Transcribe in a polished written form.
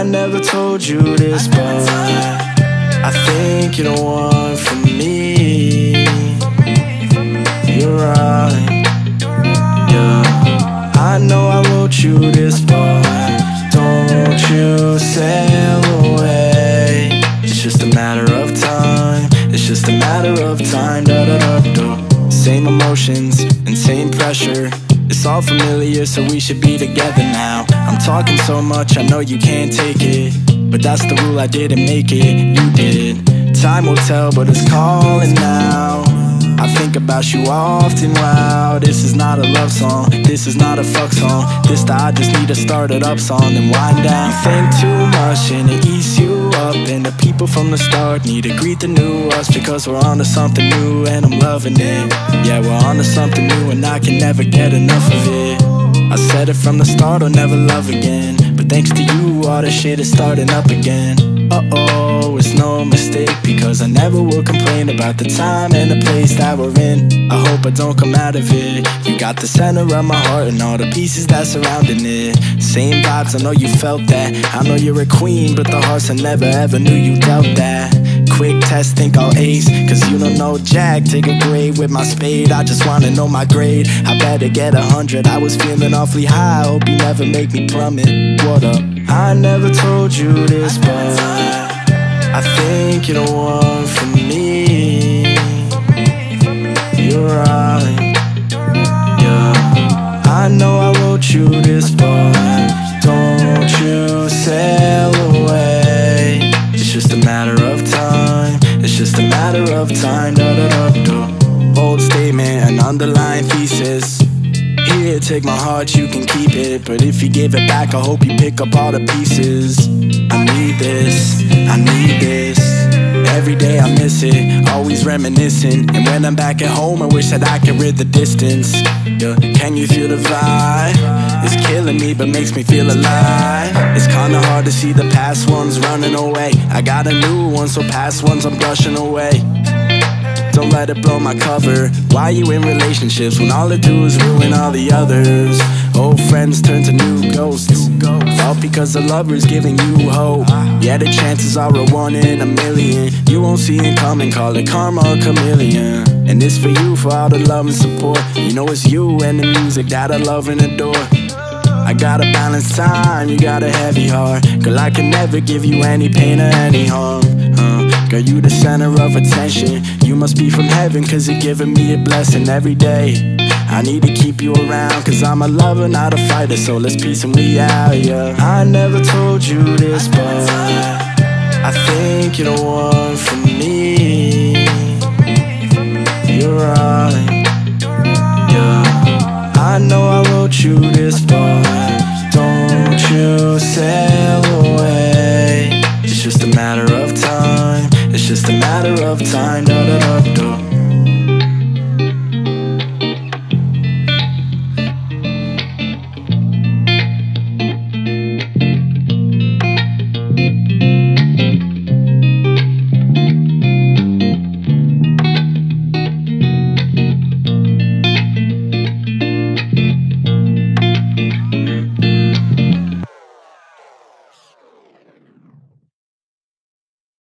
never told you this, but I think you're the one for me. You're right, yeah. I know I wrote you this, but don't you sail away. It's just a matter of time. It's just a matter of time. Da da da da. Same emotions and same pressure. It's all familiar, so we should be together now. I'm talking so much, I know you can't take it, but that's the rule, I didn't make it, you did. Time will tell, but it's calling now. I think about you often, wow. This is not a love song, this is not a fuck song. This the I just need to start it up song and wind down. You think too much and it eats you up, and the people from the start need to greet the new us, because we're on to something new and I'm loving it. Yeah, we're on to something new and I can never get enough of it. I said it from the start, I'll never love again, but thanks to you, all this shit is starting up again. Uh-oh, it's no mistake, because I never will complain about the time and the place that we're in. I hope I don't come out of it. You got the center of my heart and all the pieces that surrounding it. Same vibes, I know you felt that. I know you're a queen, but the hearts I never ever knew you dealt that. Quick test, think I'll ace, cause you don't know jack. Take a grade with my spade, I just wanna know my grade. I better get 100, I was feeling awfully high. Hope you never make me plummet. What up? I never told you this, but I think you're the one for me. You're right, yeah. I know I wrote you this, but don't you sail away. It's just a matter of time. It's just a matter of time. Da da da da. Bold statement, an underlying thesis. Here, take my heart, you can keep it, but if you give it back, I hope you pick up all the pieces. I need this, I need this. Every day I miss it, always reminiscing. And when I'm back at home, I wish that I could rid the distance. Yeah. Can you feel the vibe? It's killing me, but makes me feel alive. It's kinda hard to see the past ones running away. I got a new one, so past ones I'm brushing away. Don't let it blow my cover. Why you in relationships when all it do is ruin all the others? Old friends turn to new ghosts, all because the lover's giving you hope. Yeah, the chances are a 1 in a million. You won't see it coming, call it karma or chameleon. And it's for you, for all the love and support. You know it's you and the music that I love and adore. I got a balanced time, you got a heavy heart. Girl, I can never give you any pain or any harm. Girl, you the center of attention. You must be from heaven, cause you're giving me a blessing every day. I need to keep you around, cause I'm a lover, not a fighter. So let's peace and we out, yeah. I never told you this, but I think you're the one for me. You're right.